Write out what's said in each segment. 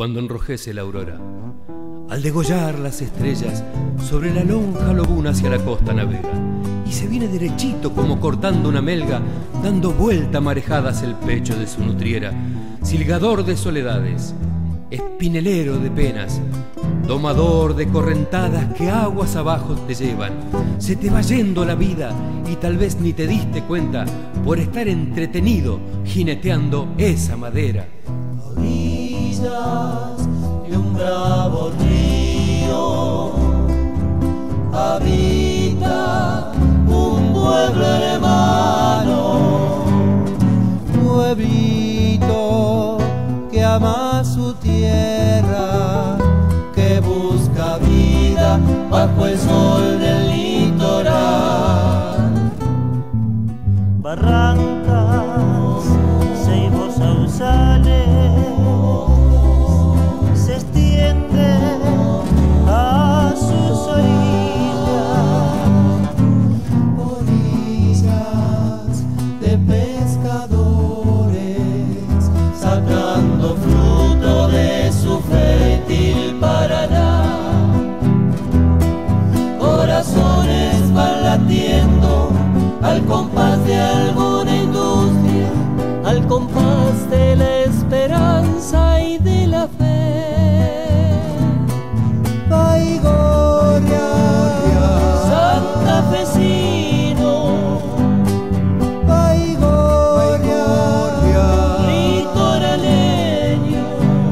cuando enrojece la aurora. Al degollar las estrellas, sobre la lonja lobuna hacia la costa navega, y se viene derechito como cortando una melga, dando vuelta marejadas el pecho de su nutriera, silgador de soledades, espinelero de penas, domador de correntadas que aguas abajo te llevan. Se te va yendo la vida y tal vez ni te diste cuenta por estar entretenido jineteando esa madera. Orillas de un bravo río habita un pueblo hermano, pueblito que ama su tierra, que busca vida bajo el sol del litoral. Barrancas, ceibos, sausales, se extiende a sus orillas de pescadores, sacando fruto de su fértil Paraná. Corazones van latiendo al compás de alguna industria, al compás de la esperanza y de la fe. Baigorria, santafesino, Baigorria, litoraleño,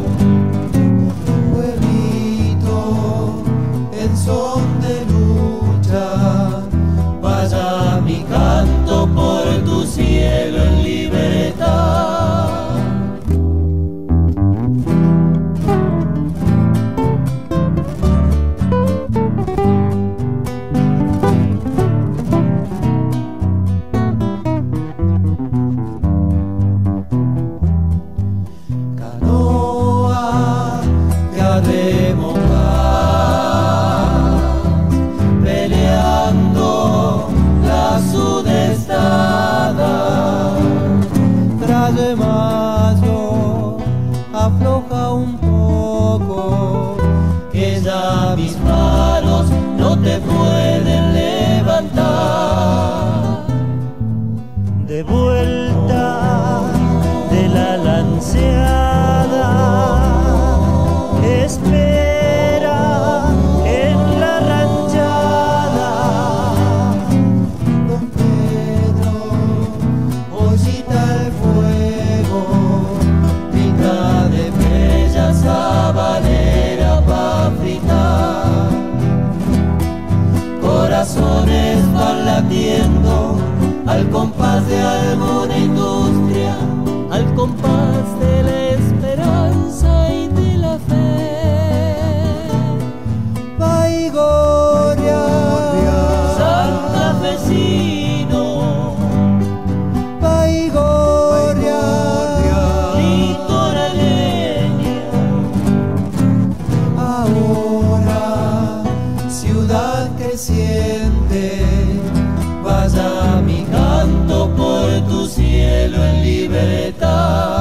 pueblito en son de lucha, vaya mi canto por tu cielo en libertad. Canoa que ha de montar, peleando la sudestada. Tras de mayo afloja un poco, que ya mis manos no te pueden levantar. De vuelta de la lanceada, espera en la ranchada. Don Pedro, ollita el fuego, pinta de bella sabanera pa' fritar. Corazones van latiendo al compás de alguna industria, al compás de la esperanza y de la fe. Baigorria, santafesino, Baigorria, litoraleña. Ahora, ciudad creciente, vaya mi canto por tu cielo en libertad.